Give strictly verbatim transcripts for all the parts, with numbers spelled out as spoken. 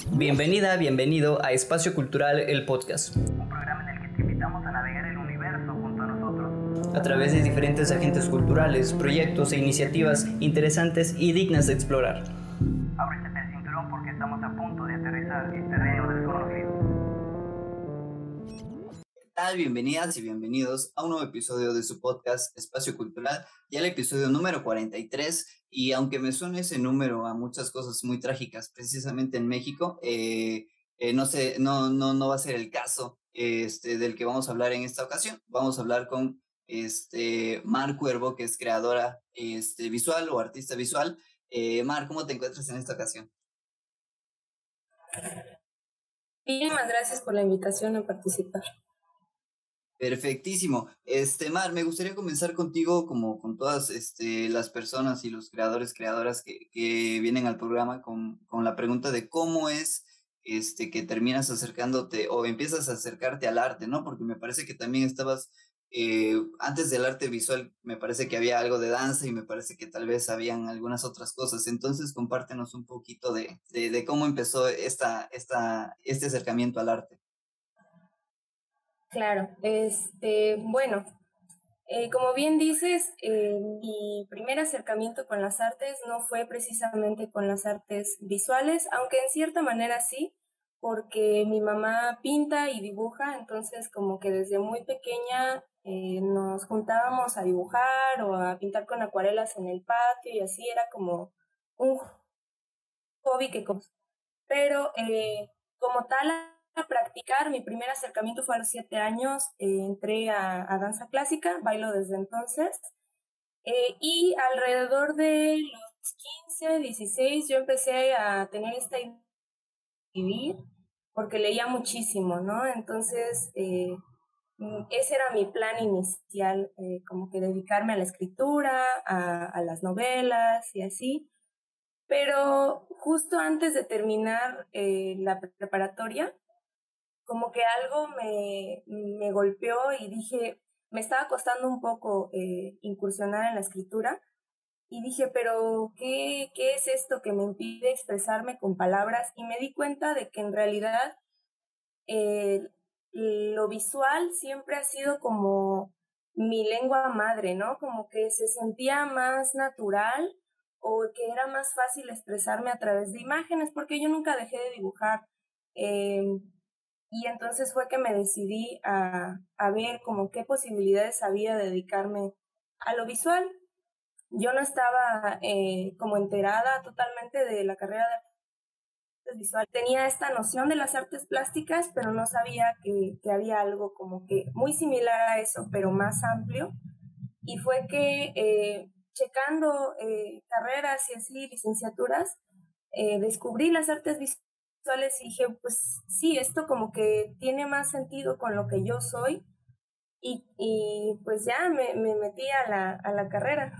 Bienvenida, bienvenido a Espacio Cultural, el podcast. Un programa en el que te invitamos a navegar el universo junto a nosotros. A través de diferentes agentes culturales, proyectos e iniciativas interesantes y dignas de explorar. Ábrete el cinturón porque estamos a punto de aterrizar en terreno desconocido. ¿Qué tal? Bienvenidas y bienvenidos a un nuevo episodio de su podcast Espacio Cultural, ya el episodio número cuarenta y tres. Y aunque me suene ese número a muchas cosas muy trágicas, precisamente en México, eh, eh, no sé, no, no, no va a ser el caso este, del que vamos a hablar en esta ocasión. Vamos a hablar con este, Mar Cuervo, que es creadora este, visual o artista visual. Eh, Mar, ¿cómo te encuentras en esta ocasión? Muchísimas gracias por la invitación a participar. Perfectísimo. Este, Mar, me gustaría comenzar contigo, como con todas este, las personas y los creadores, creadoras que, que vienen al programa, con, con la pregunta de cómo es este, que terminas acercándote o empiezas a acercarte al arte, ¿no? Porque me parece que también estabas, eh, antes del arte visual, me parece que había algo de danza y me parece que tal vez habían algunas otras cosas. Entonces, compártenos un poquito de, de, de cómo empezó esta, esta, este acercamiento al arte. Claro, este, bueno, eh, como bien dices, eh, mi primer acercamiento con las artes no fue precisamente con las artes visuales, aunque en cierta manera sí, porque mi mamá pinta y dibuja, entonces como que desde muy pequeña eh, nos juntábamos a dibujar o a pintar con acuarelas en el patio y así era como un hobby que... Pero eh, como tal, a practicar, mi primer acercamiento fue a los siete años, eh, entré a, a danza clásica, bailo desde entonces, eh, y alrededor de los quince, dieciséis, yo empecé a tener esta idea de escribir, porque leía muchísimo, ¿no? Entonces, eh, ese era mi plan inicial, eh, como que dedicarme a la escritura, a, a las novelas y así. Pero justo antes de terminar eh, la preparatoria, como que algo me, me golpeó y dije, me estaba costando un poco eh, incursionar en la escritura y dije, pero ¿qué, ¿qué es esto que me impide expresarme con palabras? Y me di cuenta de que en realidad eh, lo visual siempre ha sido como mi lengua madre, ¿no? Como que se sentía más natural o que era más fácil expresarme a través de imágenes, porque yo nunca dejé de dibujar. Eh, y entonces fue que me decidí a, a ver como qué posibilidades había de dedicarme a lo visual. Yo no estaba eh, como enterada totalmente de la carrera de artes visual. Tenía esta noción de las artes plásticas, pero no sabía que, que había algo como que muy similar a eso, pero más amplio. Y fue que eh, checando eh, carreras y así, licenciaturas, eh, descubrí las artes visuales y dije, pues sí, esto como que tiene más sentido con lo que yo soy y, y pues ya me, me metí a la, a la carrera.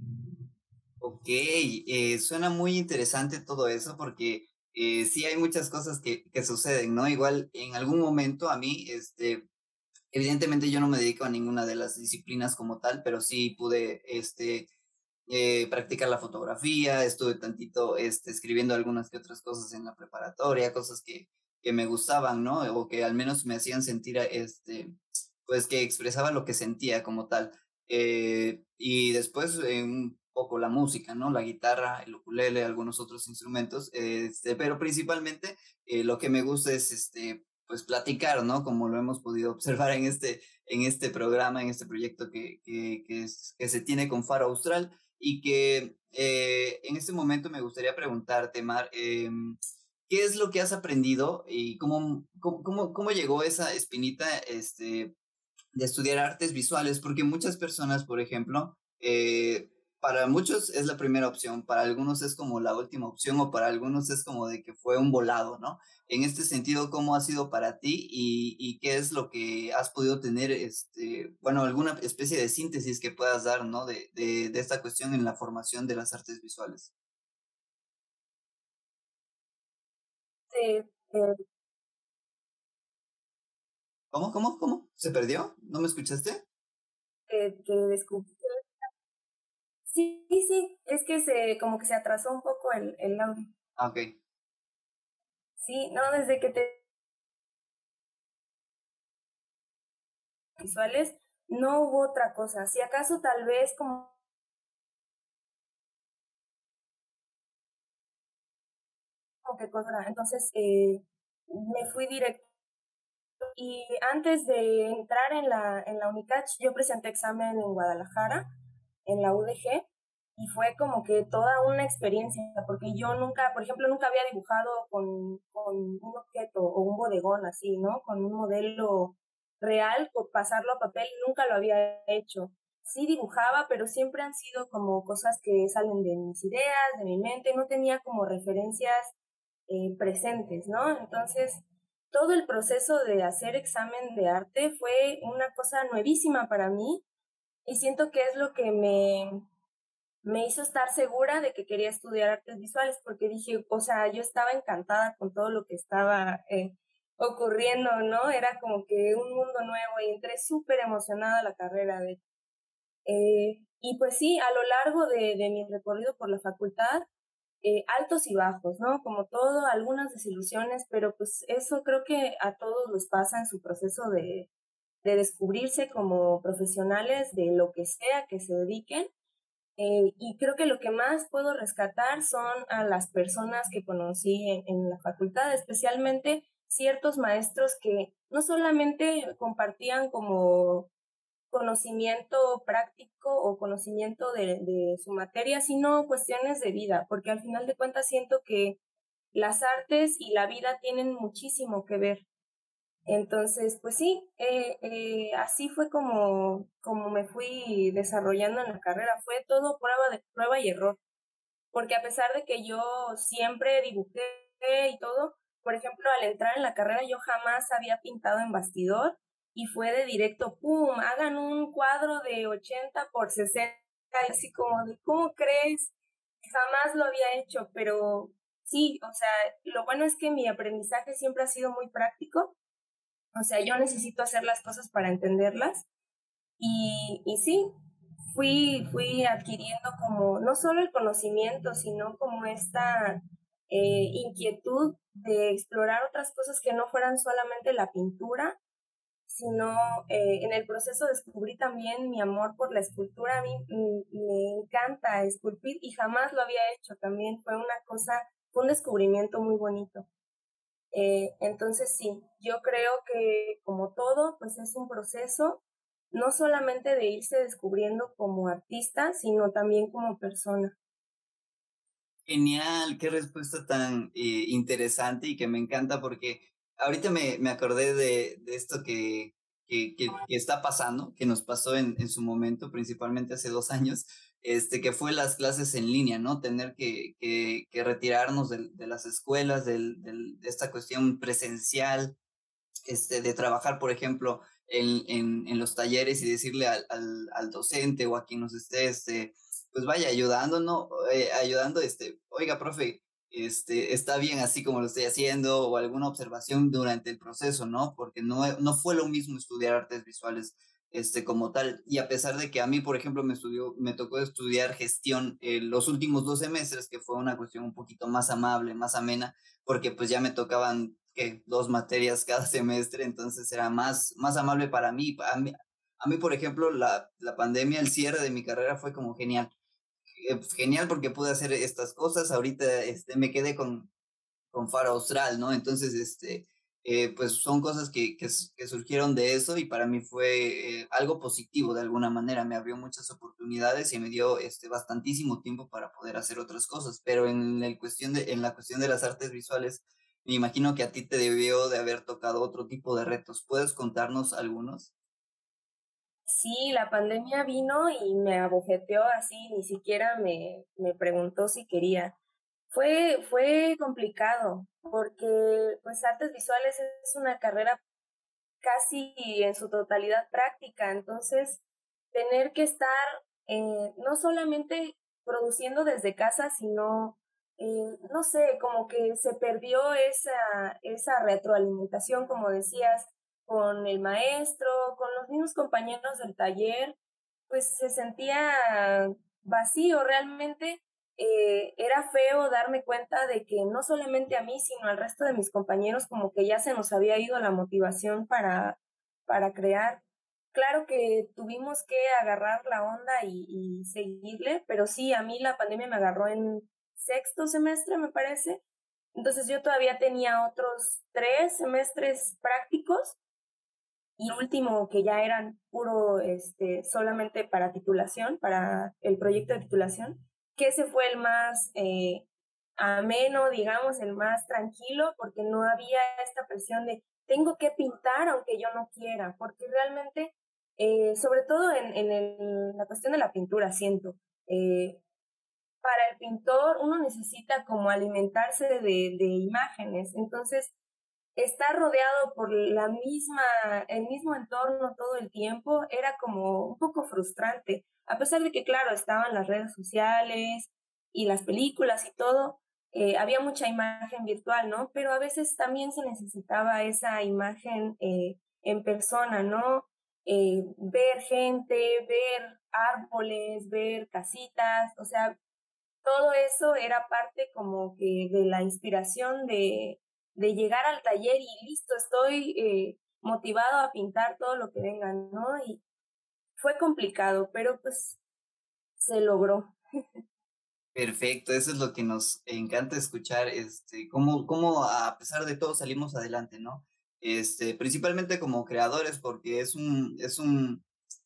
Ok, eh, suena muy interesante todo eso porque eh, sí hay muchas cosas que, que suceden, ¿no? Igual en algún momento a mí, este, evidentemente yo no me dedico a ninguna de las disciplinas como tal, pero sí pude, este, eh, practicar la fotografía, estuve tantito, este, escribiendo algunas que otras cosas en la preparatoria, cosas que, que me gustaban, ¿no? O que al menos me hacían sentir, este, pues que expresaba lo que sentía como tal. Eh, y después eh, un poco la música, ¿no? La guitarra, el ukulele, algunos otros instrumentos, este, pero principalmente eh, lo que me gusta es, este, pues platicar, ¿no? Como lo hemos podido observar en este, en este programa, en este proyecto que, que, que, es, que se tiene con Faro Austral y que eh, en este momento me gustaría preguntarte, Mar, eh, ¿qué es lo que has aprendido y cómo, cómo, cómo, cómo llegó esa espinita, este, de estudiar artes visuales? Porque muchas personas, por ejemplo, eh, para muchos es la primera opción, para algunos es como la última opción o para algunos es como de que fue un volado, ¿no? En este sentido, ¿cómo ha sido para ti y, y qué es lo que has podido tener, este, bueno, alguna especie de síntesis que puedas dar, ¿no? De, de, de esta cuestión en la formación de las artes visuales. Sí, eh, ¿Cómo, cómo, cómo? ¿Se perdió? ¿No me escuchaste? que, que descubrí. Sí, sí, es que se como que se atrasó un poco el, el audio. Ah, ok. Sí, no, desde que te visuales no hubo otra cosa. Si acaso tal vez como como que cosa, entonces eh, me fui directo y antes de entrar en la en la UNICACH yo presenté examen en Guadalajara, en la U D G y fue como que toda una experiencia, porque yo nunca, por ejemplo, nunca había dibujado con, con un objeto o un bodegón así, ¿no? Con un modelo real, por pasarlo a papel, nunca lo había hecho. Sí dibujaba, pero siempre han sido como cosas que salen de mis ideas, de mi mente, no tenía como referencias eh, presentes, ¿no? Entonces, todo el proceso de hacer examen de arte fue una cosa nuevísima para mí y siento que es lo que me, me hizo estar segura de que quería estudiar artes visuales porque dije, o sea, yo estaba encantada con todo lo que estaba eh, ocurriendo, ¿no? Era como que un mundo nuevo y entré súper emocionada a la carrera. De, eh, y pues sí, a lo largo de, de mi recorrido por la facultad, eh, altos y bajos, ¿no? Como todo, algunas desilusiones, pero pues eso creo que a todos les pasa en su proceso de, de descubrirse como profesionales de lo que sea que se dediquen. Eh, y creo que lo que más puedo rescatar son a las personas que conocí en, en la facultad, especialmente ciertos maestros que no solamente compartían como conocimiento práctico o conocimiento de, de su materia, sino cuestiones de vida, porque al final de cuentas siento que las artes y la vida tienen muchísimo que ver. Entonces, pues sí, eh, eh, así fue como, como me fui desarrollando en la carrera. Fue todo prueba de prueba y error, porque a pesar de que yo siempre dibujé y todo, por ejemplo, al entrar en la carrera yo jamás había pintado en bastidor y fue de directo, ¡pum!, hagan un cuadro de ochenta por sesenta, así como de, ¿cómo crees? Jamás lo había hecho, pero sí, o sea, lo bueno es que mi aprendizaje siempre ha sido muy práctico, o sea, yo necesito hacer las cosas para entenderlas y, y sí, fui, fui adquiriendo como no solo el conocimiento, sino como esta eh, inquietud de explorar otras cosas que no fueran solamente la pintura, sino eh, en el proceso descubrí también mi amor por la escultura. A mí mm, me encanta esculpir y jamás lo había hecho. También fue una cosa, fue un descubrimiento muy bonito. Eh, entonces sí, yo creo que como todo, pues es un proceso no solamente de irse descubriendo como artista, sino también como persona. Genial, qué respuesta tan eh, interesante y que me encanta porque ahorita me, me acordé de, de esto que, que, que, que está pasando, que nos pasó en, en su momento, principalmente hace dos años, este, que fue las clases en línea, ¿no? Tener que, que, que retirarnos de, de las escuelas, del, del, de esta cuestión presencial, este, de trabajar, por ejemplo, en, en, en los talleres y decirle al, al, al, docente o a quien nos esté, este, pues vaya ayudando, ¿no? Eh, ayudando, este, oiga, profe, este, está bien así como lo estoy haciendo o alguna observación durante el proceso, ¿no? Porque no, no fue lo mismo estudiar artes visuales este, como tal. Y a pesar de que a mí, por ejemplo, me, estudió, me tocó estudiar gestión eh, los últimos dos semestres, que fue una cuestión un poquito más amable, más amena, porque pues ya me tocaban que dos materias cada semestre, entonces era más, más amable para mí. A mí, a mí por ejemplo, la, la pandemia, el cierre de mi carrera fue como genial. Eh, pues, genial porque pude hacer estas cosas. Ahorita este, me quedé con, con Faro Austral, ¿no? Entonces, este, eh, pues son cosas que, que, que, surgieron de eso y para mí fue eh, algo positivo de alguna manera. Me abrió muchas oportunidades y me dio este, bastantísimo tiempo para poder hacer otras cosas. Pero en, el cuestión de, en la cuestión de las artes visuales, me imagino que a ti te debió de haber tocado otro tipo de retos. ¿Puedes contarnos algunos? Sí, la pandemia vino y me abofeteó así, ni siquiera me, me preguntó si quería. Fue, fue complicado porque pues artes visuales es una carrera casi en su totalidad práctica, entonces tener que estar eh, no solamente produciendo desde casa, sino, eh, no sé, como que se perdió esa, esa retroalimentación, como decías, con el maestro, con los mismos compañeros del taller, pues se sentía vacío realmente. eh, era feo darme cuenta de que no solamente a mí, sino al resto de mis compañeros como que ya se nos había ido la motivación para, para crear. Claro que tuvimos que agarrar la onda y, y seguirle, pero sí, a mí la pandemia me agarró en sexto semestre, me parece. Entonces yo todavía tenía otros tres semestres prácticos y último que ya eran puro, este, solamente para titulación, para el proyecto de titulación, que ese fue el más eh, ameno, digamos, el más tranquilo, porque no había esta presión de tengo que pintar aunque yo no quiera, porque realmente, eh, sobre todo en, en el, la cuestión de la pintura, siento, eh, para el pintor uno necesita como alimentarse de, de imágenes, entonces estar rodeado por la misma, el mismo entorno todo el tiempo era como un poco frustrante, a pesar de que, claro, estaban las redes sociales y las películas y todo, eh, había mucha imagen virtual, ¿no? Pero a veces también se necesitaba esa imagen eh, en persona, ¿no? Eh, ver gente, ver árboles, ver casitas, o sea, todo eso era parte como que de la inspiración de, de llegar al taller y listo, estoy eh, motivado a pintar todo lo que venga, ¿no? Y fue complicado, pero pues se logró. Perfecto, eso es lo que nos encanta escuchar, este, cómo, cómo a pesar de todo salimos adelante, ¿no? Este, principalmente como creadores, porque es un, es un,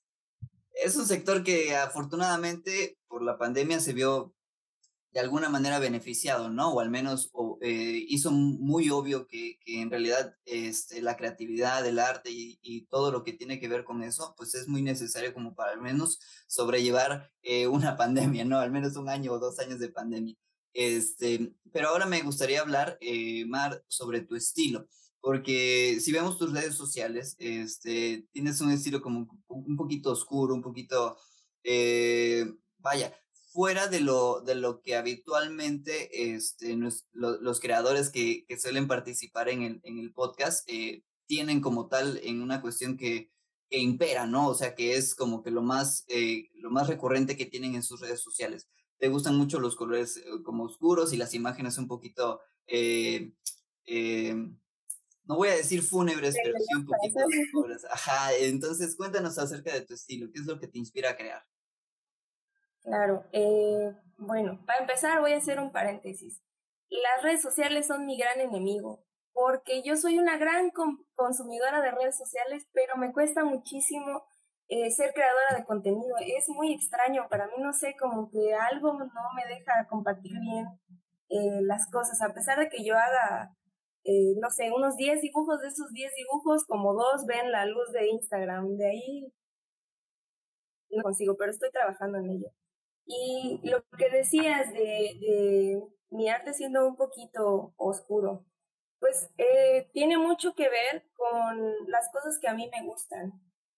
es un sector que afortunadamente por la pandemia se vio de alguna manera beneficiado, ¿no? O al menos o, eh, hizo muy obvio que, que, en realidad este, la creatividad, el arte y, y, todo lo que tiene que ver con eso, pues es muy necesario como para al menos sobrellevar eh, una pandemia, ¿no? Al menos un año o dos años de pandemia. Este, pero ahora me gustaría hablar, eh, Mar, sobre tu estilo, porque si vemos tus redes sociales, este, tienes un estilo como un, un poquito oscuro, un poquito, eh, vaya, fuera de lo, de lo que habitualmente este, nos, lo, los creadores que, que, suelen participar en el, en el podcast eh, tienen como tal en una cuestión que, que impera, ¿no? O sea, que es como que lo más, eh, lo más recurrente que tienen en sus redes sociales. Te gustan mucho los colores eh, como oscuros y las imágenes un poquito, eh, eh, no voy a decir fúnebres, pero sí un poquito oscuras. Ajá, entonces cuéntanos acerca de tu estilo, ¿qué es lo que te inspira a crear? Claro, eh, bueno, para empezar voy a hacer un paréntesis. Las redes sociales son mi gran enemigo, porque yo soy una gran consumidora de redes sociales, pero me cuesta muchísimo eh, ser creadora de contenido. Es muy extraño para mí, no sé, como que algo no me deja compartir bien eh, las cosas, a pesar de que yo haga, eh, no sé, unos diez dibujos, de esos diez dibujos, como dos ven la luz de Instagram, de ahí no consigo, pero estoy trabajando en ello. Y lo que decías de, de mi arte siendo un poquito oscuro, pues eh, tiene mucho que ver con las cosas que a mí me gustan.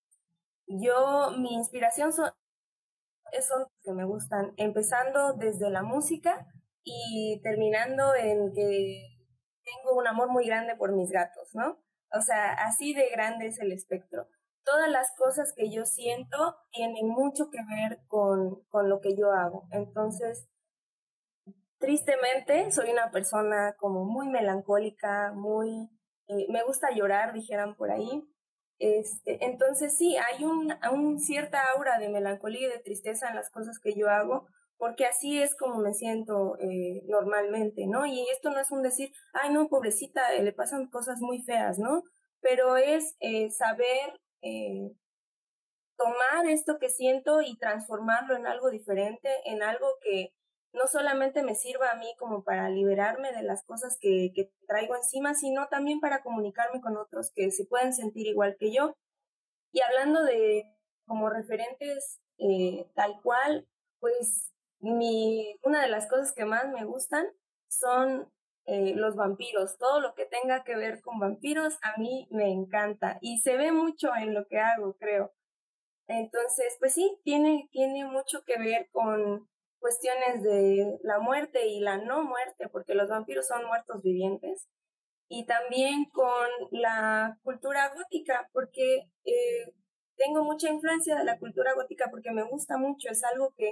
Yo, mi inspiración son, son que me gustan, empezando desde la música y terminando en que tengo un amor muy grande por mis gatos, ¿no? O sea, así de grande es el espectro. Todas las cosas que yo siento tienen mucho que ver con, con lo que yo hago. Entonces, tristemente, soy una persona como muy melancólica, muy, eh, me gusta llorar, dijeran por ahí. Este, entonces sí, hay un, un cierta aura de melancolía y de tristeza en las cosas que yo hago, porque así es como me siento eh, normalmente, ¿no? Y esto no es un decir, ay, no, pobrecita, eh, le pasan cosas muy feas, ¿no? Pero es eh, saber eh, tomar esto que siento y transformarlo en algo diferente, en algo que no solamente me sirva a mí como para liberarme de las cosas que, que traigo encima, sino también para comunicarme con otros que se pueden sentir igual que yo. Y hablando de como referentes eh, tal cual, pues mi, una de las cosas que más me gustan son eh, los vampiros. Todo lo que tenga que ver con vampiros a mí me encanta y se ve mucho en lo que hago, creo. Entonces, pues sí, tiene, tiene mucho que ver con cuestiones de la muerte y la no muerte, porque los vampiros son muertos vivientes, y también con la cultura gótica, porque eh, tengo mucha influencia de la cultura gótica porque me gusta mucho, es algo que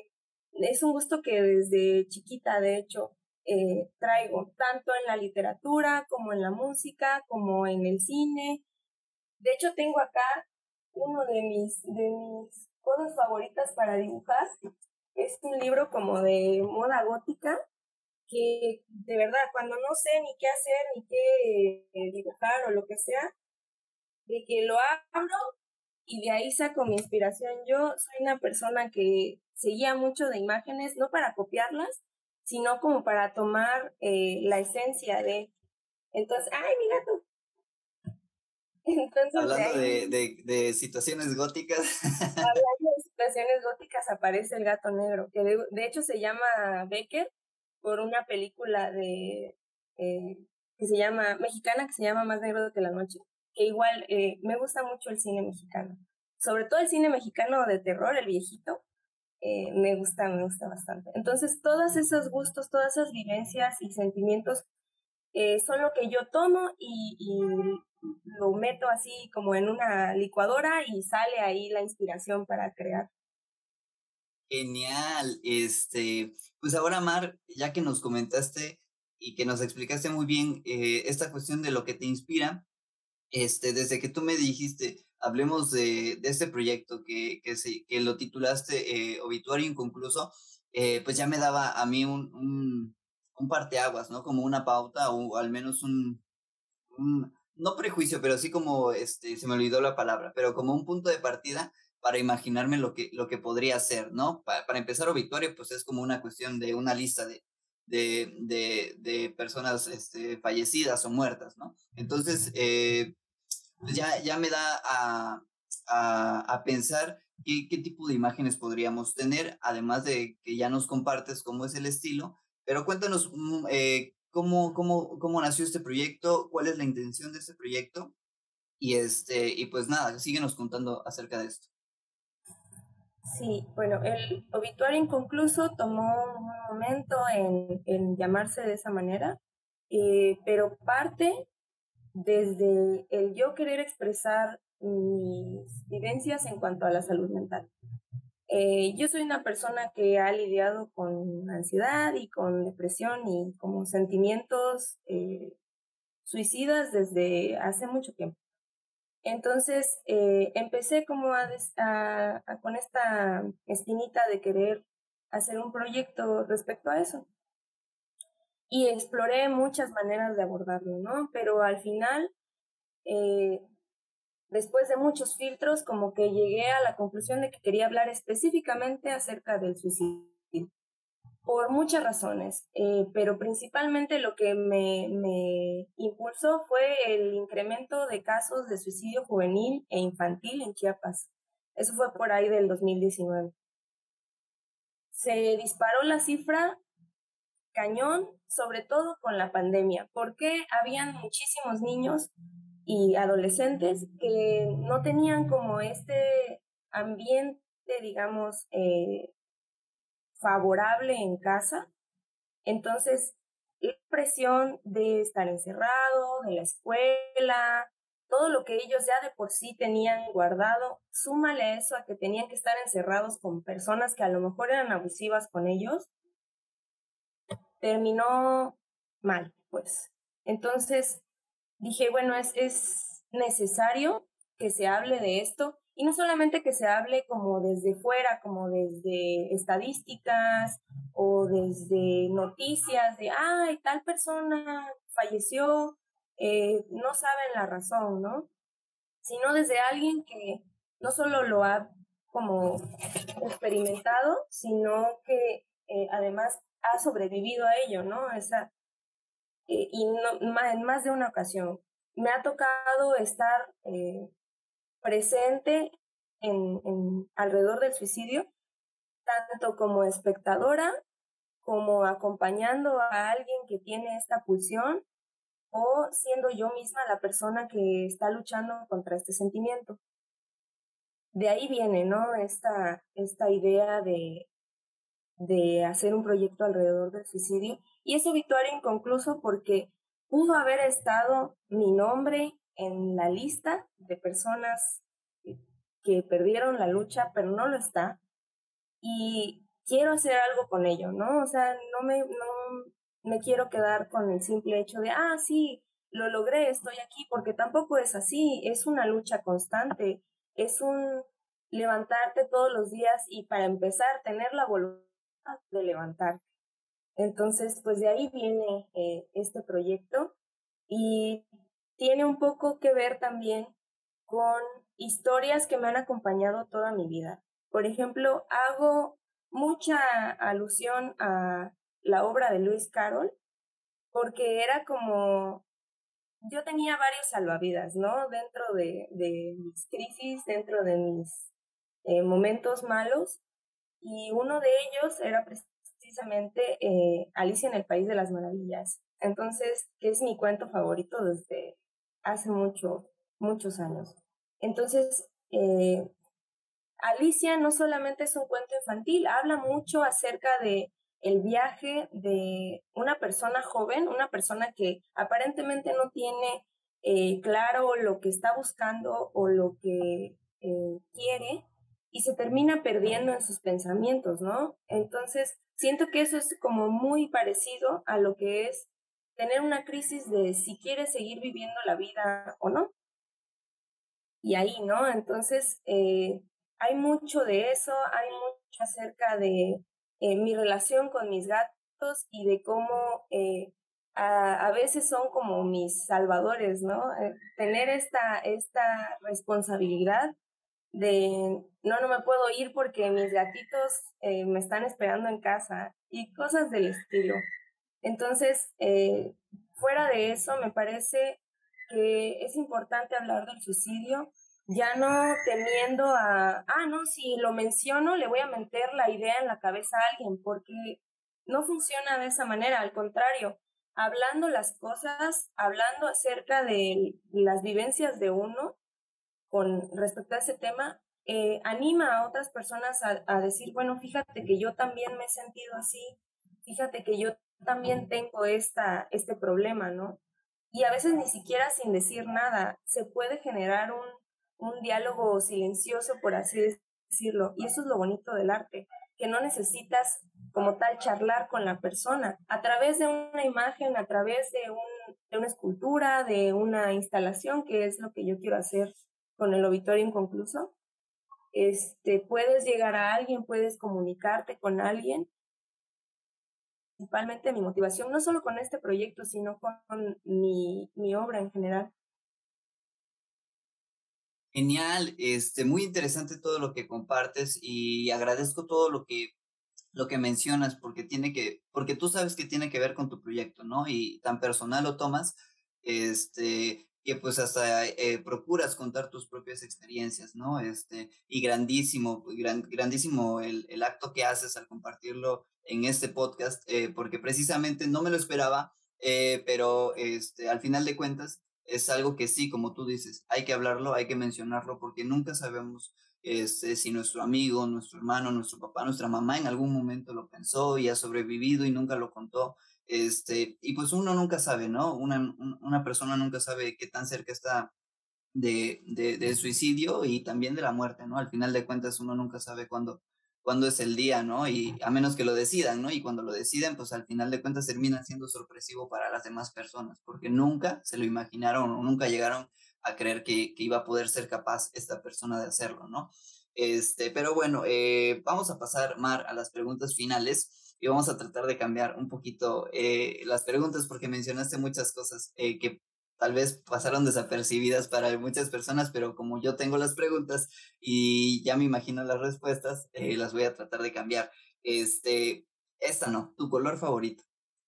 es un gusto que desde chiquita, de hecho, eh, traigo, tanto en la literatura como en la música, como en el cine. De hecho, tengo acá uno de mis, de mis cosas favoritas para dibujar. Es un libro como de moda gótica, que de verdad, cuando no sé ni qué hacer, ni qué eh, dibujar o lo que sea, de que lo abro y de ahí saco mi inspiración. Yo soy una persona que seguía mucho de imágenes, no para copiarlas, sino como para tomar eh, la esencia de... Entonces, ¡ay, mi gato! Entonces de Hablando ahí, de, de, de situaciones góticas. hablando de situaciones góticas, aparece el gato negro, que de, de hecho se llama Becker por una película de eh, que se llama, mexicana, que se llama Más negro que la noche, que igual eh, me gusta mucho el cine mexicano, sobre todo el cine mexicano de terror, el viejito, eh, me gusta, me gusta bastante. Entonces, todos esos gustos, todas esas vivencias y sentimientos eh, son lo que yo tomo y, y lo meto así como en una licuadora y sale ahí la inspiración para crear. Genial. Este, pues ahora, Mar, ya que nos comentaste y que nos explicaste muy bien eh, esta cuestión de lo que te inspira, este, desde que tú me dijiste, hablemos de, de este proyecto que, que, se, que lo titulaste eh, Obituario Inconcluso, eh, pues ya me daba a mí un, un, un parteaguas, ¿no? Como una pauta o al menos un, un, no prejuicio, pero sí como, este, se me olvidó la palabra, pero como un punto de partida para imaginarme lo que, lo que podría ser, ¿no? Pa, para empezar, Obituario, pues es como una cuestión de una lista de, de, de, de personas este, fallecidas o muertas, ¿no? Entonces, eh, pues ya, ya me da a, a, a pensar qué, qué tipo de imágenes podríamos tener, además de que ya nos compartes cómo es el estilo, pero cuéntanos mm, eh, cómo, cómo, cómo nació este proyecto, cuál es la intención de este proyecto, y, este, y pues nada, síguenos contando acerca de esto. Sí, bueno, el obituario inconcluso tomó un momento en, en llamarse de esa manera, eh, pero parte desde el yo querer expresar mis vivencias en cuanto a la salud mental. Eh, yo soy una persona que ha lidiado con ansiedad y con depresión y como sentimientos eh, suicidas desde hace mucho tiempo. Entonces eh, empecé como a, des- a, a con esta espinita de querer hacer un proyecto respecto a eso. Y exploré muchas maneras de abordarlo, ¿no? Pero al final, eh, después de muchos filtros, como que llegué a la conclusión de que quería hablar específicamente acerca del suicidio, por muchas razones, eh, pero principalmente lo que me, me impulsó fue el incremento de casos de suicidio juvenil e infantil en Chiapas. Eso fue por ahí del dos mil diecinueve. Se disparó la cifra cañón, sobre todo con la pandemia, porque habían muchísimos niños y adolescentes que no tenían como este ambiente, digamos, eh, favorable en casa. Entonces, la presión de estar encerrado, de la escuela, todo lo que ellos ya de por sí tenían guardado, súmale eso a que tenían que estar encerrados con personas que a lo mejor eran abusivas con ellos, terminó mal, pues. Entonces, dije, bueno, es, es necesario que se hable de esto y no solamente que se hable como desde fuera, como desde estadísticas o desde noticias de, ay, tal persona falleció, eh, no saben la razón, ¿no? Sino desde alguien que no solo lo ha como experimentado, sino que eh, además ha sobrevivido a ello, ¿no? Esa, eh, y no, más, en más de una ocasión. Me ha tocado estar eh, presente en, en, alrededor del suicidio, tanto como espectadora, como acompañando a alguien que tiene esta pulsión, o siendo yo misma la persona que está luchando contra este sentimiento. De ahí viene, ¿no? Esta, esta idea de, de hacer un proyecto alrededor del suicidio. Y es obituario inconcluso porque pudo haber estado mi nombre en la lista de personas que perdieron la lucha, pero no lo está. Y quiero hacer algo con ello, ¿no? O sea, no me, no me quiero quedar con el simple hecho de, ah, sí, lo logré, estoy aquí, porque tampoco es así, es una lucha constante, es un levantarte todos los días y para empezar, tener la voluntad de levantarte. Entonces, pues de ahí viene eh, este proyecto y tiene un poco que ver también con historias que me han acompañado toda mi vida. Por ejemplo, hago mucha alusión a la obra de Lewis Carroll porque era como, yo tenía varios salvavidas, ¿no? Dentro de, de mis crisis, dentro de mis eh, momentos malos, y uno de ellos era precisamente eh, Alicia en el País de las Maravillas. Entonces, que es mi cuento favorito desde hace mucho, muchos años. Entonces, eh, Alicia no solamente es un cuento infantil, habla mucho acerca de el viaje de una persona joven, una persona que aparentemente no tiene eh, claro lo que está buscando o lo que eh, quiere y se termina perdiendo en sus pensamientos, ¿no? Entonces, siento que eso es como muy parecido a lo que es tener una crisis de si quieres seguir viviendo la vida o no. Y ahí, ¿no? Entonces, eh, hay mucho de eso, hay mucho acerca de eh, mi relación con mis gatos y de cómo eh, a, a veces son como mis salvadores, ¿no? Eh, tener esta, esta responsabilidad de, no, no me puedo ir porque mis gatitos eh, me están esperando en casa y cosas del estilo. Entonces, eh, fuera de eso, me parece que es importante hablar del suicidio, ya no temiendo a, ah, no, si lo menciono, le voy a meter la idea en la cabeza a alguien, porque no funciona de esa manera, al contrario, hablando las cosas, hablando acerca de las vivencias de uno con respecto a ese tema, eh, anima a otras personas a, a decir, bueno, fíjate que yo también me he sentido así, fíjate que yo también tengo esta, este problema, ¿no? Y a veces ni siquiera sin decir nada, se puede generar un, un diálogo silencioso, por así decirlo, y eso es lo bonito del arte, que no necesitas como tal charlar con la persona, a través de una imagen, a través de, un, de una escultura, de una instalación, que es lo que yo quiero hacer con el obituario inconcluso, este, puedes llegar a alguien, puedes comunicarte con alguien. Principalmente mi motivación, no solo con este proyecto, sino con mi, mi obra en general. Genial, este, muy interesante todo lo que compartes y agradezco todo lo que, lo que mencionas porque tiene que, porque tú sabes que tiene que ver con tu proyecto, ¿no? Y tan personal lo tomas, este, que pues hasta eh, procuras contar tus propias experiencias, ¿no? Este, y grandísimo, gran, grandísimo el, el acto que haces al compartirlo en este podcast, eh, porque precisamente no me lo esperaba, eh, pero este, al final de cuentas es algo que sí, como tú dices, hay que hablarlo, hay que mencionarlo, porque nunca sabemos este, si nuestro amigo, nuestro hermano, nuestro papá, nuestra mamá en algún momento lo pensó y ha sobrevivido y nunca lo contó. Este, y pues uno nunca sabe, ¿no? Una, una persona nunca sabe qué tan cerca está de, de, del suicidio y también de la muerte, ¿no? Al final de cuentas uno nunca sabe cuándo, cuándo es el día, ¿no? Y a menos que lo decidan, ¿no? Y cuando lo deciden, pues al final de cuentas termina siendo sorpresivo para las demás personas, porque nunca se lo imaginaron o nunca llegaron a creer que, que iba a poder ser capaz esta persona de hacerlo, ¿no? Este, pero bueno, eh, vamos a pasar, Mar, a las preguntas finales y vamos a tratar de cambiar un poquito eh, las preguntas porque mencionaste muchas cosas eh, que tal vez pasaron desapercibidas para muchas personas, pero como yo tengo las preguntas y ya me imagino las respuestas, eh, las voy a tratar de cambiar. Este, esta no, tu color favorito.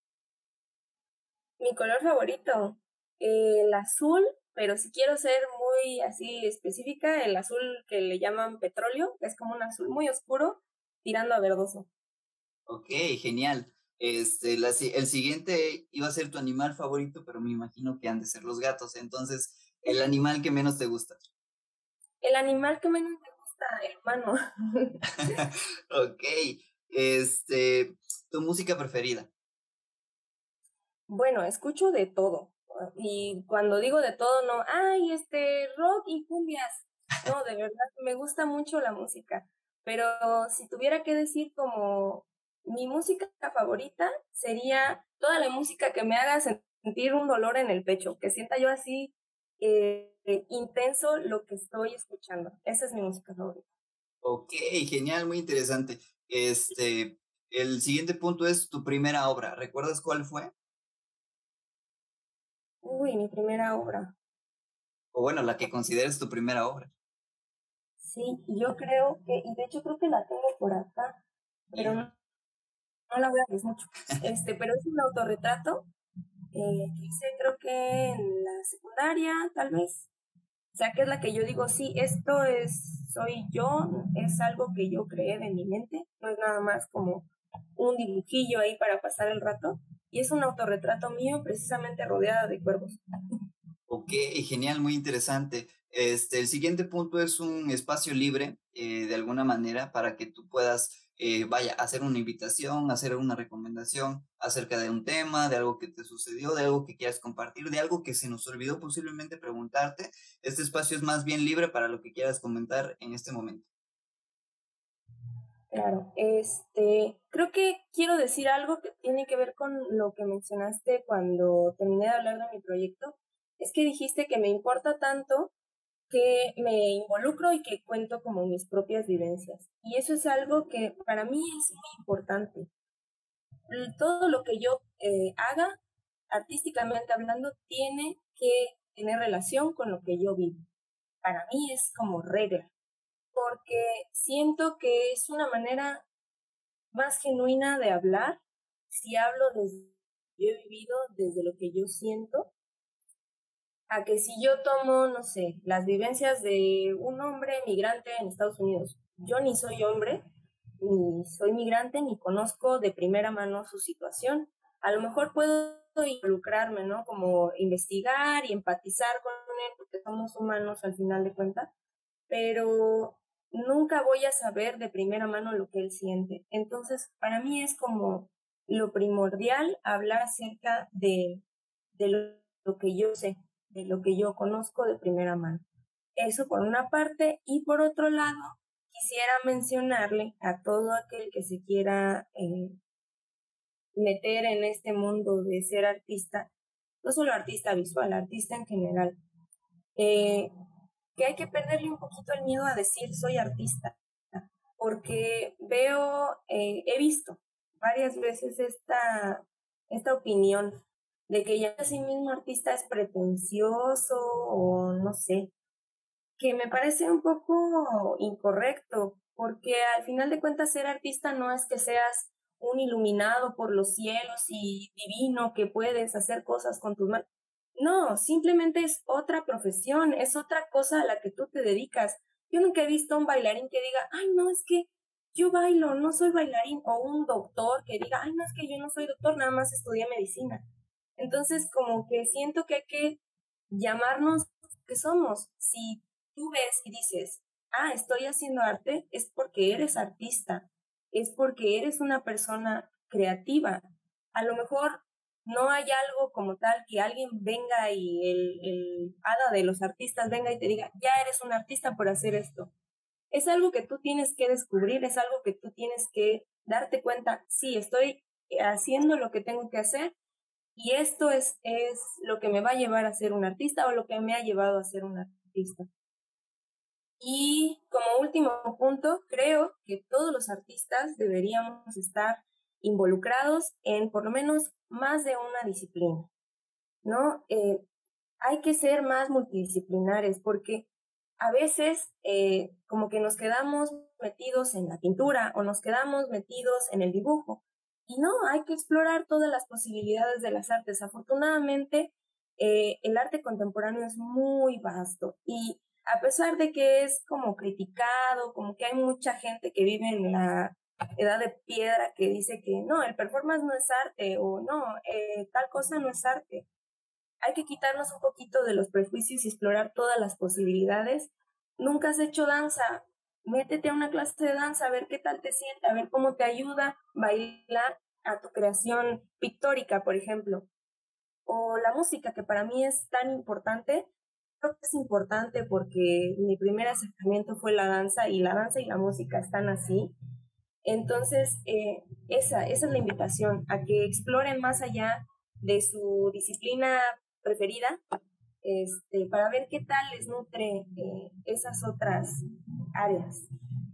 Mi color favorito, el azul, pero si quiero ser muy así específica, el azul que le llaman petróleo, es como un azul muy oscuro, tirando a verdoso. Ok, genial. Este, la si- el siguiente iba a ser tu animal favorito, pero me imagino que han de ser los gatos. Entonces, el animal que menos te gusta. El animal que menos me gusta, el humano. Ok, este, tu música preferida. Bueno, escucho de todo. Y cuando digo de todo, no, ay, este, rock y cumbias. No, de verdad, me gusta mucho la música. pero si tuviera que decir como mi música favorita sería toda la música que me haga sentir un dolor en el pecho, que sienta yo así eh, eh, intenso lo que estoy escuchando. Esa es mi música favorita. Ok, genial, muy interesante. Este, el siguiente punto es tu primera obra. ¿Recuerdas cuál fue? Uy, mi primera obra. O bueno, la que consideres tu primera obra. Sí, yo creo que, y de hecho creo que la tengo por acá, pero Ya. no, no la voy a decir mucho. Este, pero es un autorretrato eh, que hice creo que en la secundaria, tal vez. O sea, que es la que yo digo, sí, esto es, soy yo, es algo que yo creé de mi mente, no es nada más como un dibujillo ahí para pasar el rato. Y es un autorretrato mío precisamente rodeada de cuervos. Ok, genial, muy interesante. Este, el siguiente punto es un espacio libre, eh, de alguna manera, para que tú puedas, eh, vaya, hacer una invitación, hacer una recomendación acerca de un tema, de algo que te sucedió, de algo que quieras compartir, de algo que se nos olvidó posiblemente preguntarte. Este espacio es más bien libre para lo que quieras comentar en este momento. Claro, este, creo que quiero decir algo que tiene que ver con lo que mencionaste cuando terminé de hablar de mi proyecto. Es que dijiste que me importa tanto que me involucro y que cuento como mis propias vivencias. Y eso es algo que para mí es muy importante. Todo lo que yo eh, haga, artísticamente hablando, tiene que tener relación con lo que yo vivo. Para mí es como regla, porque siento que es una manera más genuina de hablar si hablo desde lo que yo he vivido, desde lo que yo siento, a que si yo tomo, no sé, las vivencias de un hombre migrante en Estados Unidos. Yo ni soy hombre, ni soy migrante, ni conozco de primera mano su situación. A lo mejor puedo involucrarme, ¿no? Como investigar y empatizar con él, porque somos humanos al final de cuentas, pero nunca voy a saber de primera mano lo que él siente. Entonces, para mí es como lo primordial hablar acerca de, de lo, lo que yo sé, de lo que yo conozco de primera mano. Eso por una parte, y por otro lado, quisiera mencionarle a todo aquel que se quiera eh, meter en este mundo de ser artista, no solo artista visual, artista en general, eh, que hay que perderle un poquito el miedo a decir soy artista, porque veo, eh, he visto varias veces esta, esta opinión de que ya sí mismo artista es pretencioso o no sé, que me parece un poco incorrecto, porque al final de cuentas ser artista no es que seas un iluminado por los cielos y divino que puedes hacer cosas con tus manos. No, simplemente es otra profesión, es otra cosa a la que tú te dedicas. Yo nunca he visto a un bailarín que diga, ay, no, es que yo bailo, no soy bailarín, o un doctor que diga, ay, no, es que yo no soy doctor, nada más estudié medicina. Entonces, como que siento que hay que llamarnos que somos. Si tú ves y dices, ah, estoy haciendo arte, es porque eres artista, es porque eres una persona creativa. A lo mejor no hay algo como tal que alguien venga y el, el hada de los artistas venga y te diga, ya eres un artista por hacer esto. Es algo que tú tienes que descubrir, es algo que tú tienes que darte cuenta, sí, estoy haciendo lo que tengo que hacer y esto es, es lo que me va a llevar a ser un artista o lo que me ha llevado a ser un artista. Y como último punto, creo que todos los artistas deberíamos estar involucrados en por lo menos más de una disciplina, ¿no? Eh, hay que ser más multidisciplinares porque a veces eh, como que nos quedamos metidos en la pintura o nos quedamos metidos en el dibujo. Y no, hay que explorar todas las posibilidades de las artes. Afortunadamente, eh, el arte contemporáneo es muy vasto y a pesar de que es como criticado, como que hay mucha gente que vive en la edad de piedra que dice que no, el performance no es arte o no, eh, tal cosa no es arte. Hay que quitarnos un poquito de los prejuicios y explorar todas las posibilidades. Nunca has hecho danza, métete a una clase de danza, a ver qué tal te siente, a ver cómo te ayuda bailar a tu creación pictórica, por ejemplo. O la música, que para mí es tan importante. creo que es importante porque mi primer acercamiento fue la danza y la danza y la música están así. Entonces, eh, esa, esa es la invitación, a que exploren más allá de su disciplina preferida, este, para ver qué tal les nutre eh, esas otras áreas.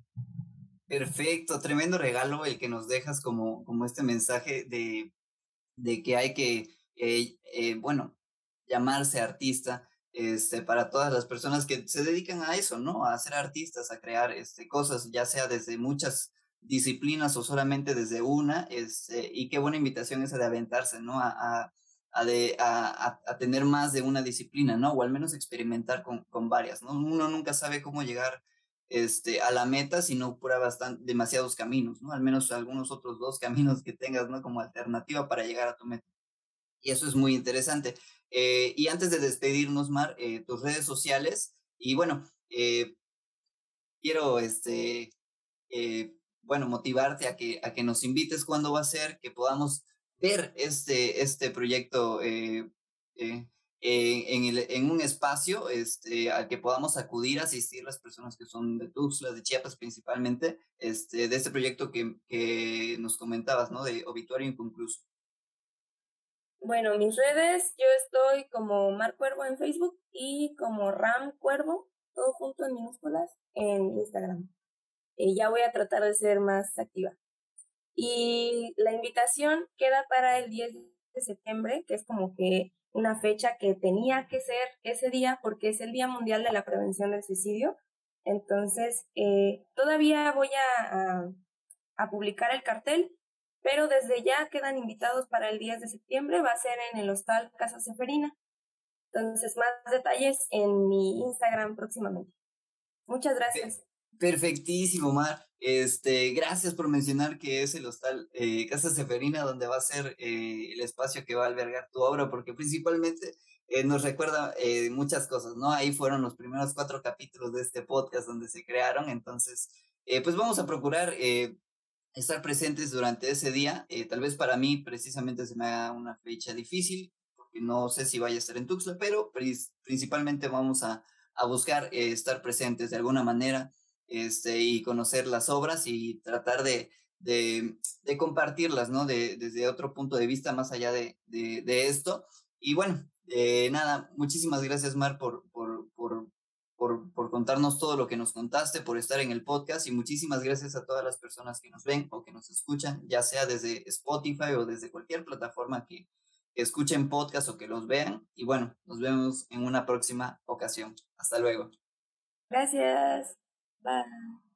Perfecto, tremendo regalo el que nos dejas como, como este mensaje de, de que hay que, eh, eh, bueno, llamarse artista, este, para todas las personas que se dedican a eso, ¿no? A ser artistas, a crear, este, cosas, ya sea desde muchas disciplinas o solamente desde una, este, y qué buena invitación esa de aventarse, ¿no? A, a, a, de, a, a, a tener más de una disciplina, ¿no? O al menos experimentar con, con varias, ¿no? Uno nunca sabe cómo llegar, este, a la meta si no prueba bastante, demasiados caminos, ¿no? Al menos algunos otros dos caminos que tengas, ¿no? Como alternativa para llegar a tu meta. Y eso es muy interesante. Eh, y antes de despedirnos, Mar, eh, tus redes sociales, y bueno, eh, quiero, este, eh, bueno, motivarte a que, a que nos invites cuando va a ser, que podamos ver este, este proyecto eh, eh, eh, en, el, en un espacio este, al que podamos acudir, asistir las personas que son de Tuxtla, de Chiapas principalmente, este, de este proyecto que, que nos comentabas, ¿no? De Obituario Inconcluso. Bueno, mis redes, yo estoy como Mar Cuervo en Facebook y como Ram Cuervo, todo junto en minúsculas, en Instagram. Eh, ya voy a tratar de ser más activa. Y la invitación queda para el diez de septiembre, que es como que una fecha que tenía que ser ese día porque es el Día Mundial de la Prevención del Suicidio. Entonces, eh, todavía voy a, a, a publicar el cartel, pero desde ya quedan invitados para el diez de septiembre, va a ser en el Hostal Casa Seferina. Entonces, más detalles en mi Instagram próximamente. Muchas gracias. Perfectísimo, Mar. Este, gracias por mencionar que es el hostal eh, Casa Seferina donde va a ser eh, el espacio que va a albergar tu obra, porque principalmente eh, nos recuerda eh, muchas cosas, ¿no? Ahí fueron los primeros cuatro capítulos de este podcast donde se crearon, entonces, eh, pues vamos a procurar eh, estar presentes durante ese día. Eh, tal vez para mí precisamente se me haga una fecha difícil, porque no sé si vaya a estar en Tuxtla, pero principalmente vamos a, a buscar eh, estar presentes de alguna manera este, y conocer las obras y tratar de, de, de compartirlas, ¿no? De, desde otro punto de vista más allá de, de, de esto. Y bueno, eh, nada, muchísimas gracias, Mar, por, por, por, por, por contarnos todo lo que nos contaste, por estar en el podcast y muchísimas gracias a todas las personas que nos ven o que nos escuchan, ya sea desde Spotify o desde cualquier plataforma que, que escuchen podcast o que los vean. Y bueno, nos vemos en una próxima ocasión. Hasta luego. Gracias. Bye.